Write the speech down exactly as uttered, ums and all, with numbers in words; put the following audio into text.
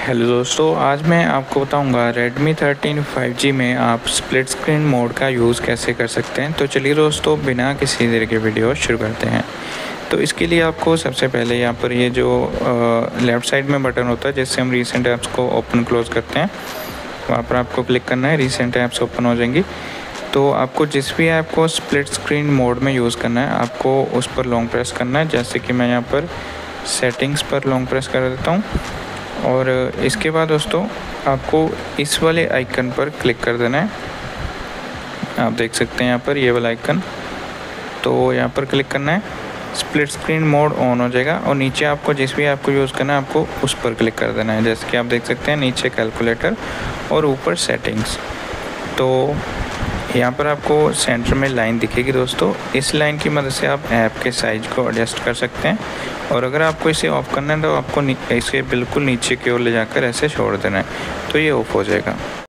Hello दोस्तों, आज मैं आपको बताऊंगा Redmi थर्टीन फाइव जी में आप स्प्लिट स्क्रीन मोड का यूज़ कैसे कर सकते हैं। तो चलिए दोस्तों, बिना किसी देर के वीडियो शुरू करते हैं। तो इसके लिए आपको सबसे पहले यहाँ पर ये जो लेफ़्ट साइड में बटन होता है जिससे हम रीसेंट ऐप्स को ओपन क्लोज़ करते हैं, वहाँ पर आपको क्लिक करना है। रीसेंट ऐप्स ओपन हो जाएंगी। तो आपको जिस भी ऐप को स्प्लिट स्क्रीन मोड में यूज़ करना है, आपको उस पर लॉन्ग प्रेस करना है। जैसे कि मैं यहाँ पर सेटिंग्स पर लॉन्ग प्रेस कर देता हूँ और इसके बाद दोस्तों आपको इस वाले आइकन पर क्लिक कर देना है। आप देख सकते हैं यहाँ पर ये वाला आइकन, तो यहाँ पर क्लिक करना है। स्प्लिट स्क्रीन मोड ऑन हो जाएगा और नीचे आपको जिस भी ऐप को यूज़ करना है आपको उस पर क्लिक कर देना है। जैसे कि आप देख सकते हैं नीचे कैलकुलेटर और ऊपर सेटिंग्स। तो यहाँ पर आपको सेंटर में लाइन दिखेगी दोस्तों, इस लाइन की मदद से आप ऐप के साइज़ को एडजस्ट कर सकते हैं। और अगर आपको इसे ऑफ़ करना है तो आपको इसे बिल्कुल नीचे की ओर ले जाकर ऐसे छोड़ देना है, तो ये ऑफ़ हो जाएगा।